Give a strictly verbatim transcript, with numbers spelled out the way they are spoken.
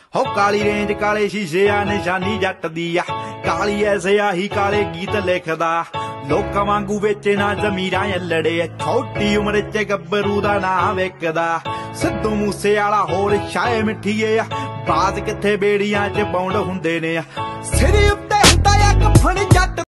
हो काली रेंज काले शीशे आ निशानी जट दी आ काली ऐसे आही काले गीत लिखदा लोकां वांगू वेचे ना जमीरां लड़े छोटी उम्र च गब्बरू दा नां विकदा सिद्धू मूसे वाला होर शाये मिठीए बात किथे बेड़ियां च पौंड हुंदे ने सिर उत्ते हुंदा आ कफन जट